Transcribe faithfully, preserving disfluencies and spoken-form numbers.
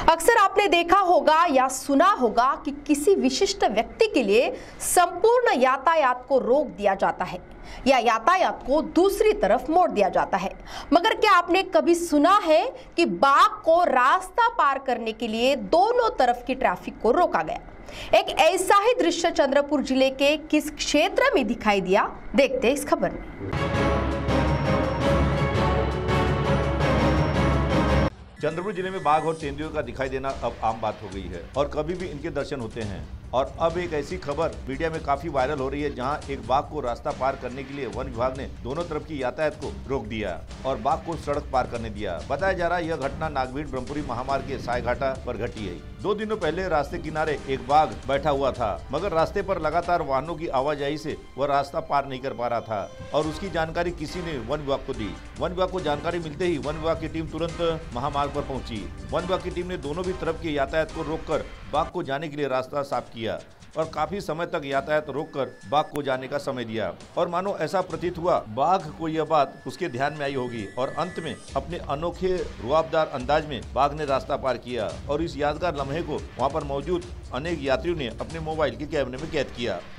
अक्सर आपने देखा होगा या सुना होगा कि किसी विशिष्ट व्यक्ति के लिए संपूर्ण यातायात को रोक दिया जाता है या यातायात को दूसरी तरफ मोड़ दिया जाता है। मगर क्या आपने कभी सुना है कि बाघ को रास्ता पार करने के लिए दोनों तरफ की ट्रैफिक को रोका गया? एक ऐसा ही दृश्य चंद्रपुर जिले के किस क्षेत्र में दिखाई दिया, देखते हैं इस खबर में। चंद्रपुर जिले में बाघ और तेंदुओं का दिखाई देना अब आम बात हो गई है और कभी भी इनके दर्शन होते हैं। और अब एक ऐसी खबर मीडिया में काफी वायरल हो रही है जहां एक बाघ को रास्ता पार करने के लिए वन विभाग ने दोनों तरफ की यातायात को रोक दिया और बाघ को सड़क पार करने दिया। बताया जा रहा है यह घटना नागभीड़ ब्रह्मपुरी महामार्ग के सायघाटा पर घटी है। दो दिनों पहले रास्ते किनारे एक बाघ बैठा हुआ था, मगर रास्ते पर लगातार वाहनों की आवाजाही से वह रास्ता पार नहीं कर पा रहा था और उसकी जानकारी किसी ने वन विभाग को दी। वन विभाग को जानकारी मिलते ही वन विभाग की टीम तुरंत महामार्ग पर पहुंची। वन विभाग की टीम ने दोनों भी तरफ के यातायात को रोककर बाघ को जाने के लिए रास्ता साफ किया और काफी समय तक यातायात रोककर बाघ को जाने का समय दिया। और मानो ऐसा प्रतीत हुआ बाघ को यह बात उसके ध्यान में आई होगी और अंत में अपने अनोखे रुआबदार अंदाज में बाघ ने रास्ता पार किया और इस यादगार लम्हे को वहां पर मौजूद अनेक यात्रियों ने अपने मोबाइल के कैमरे में कैद किया।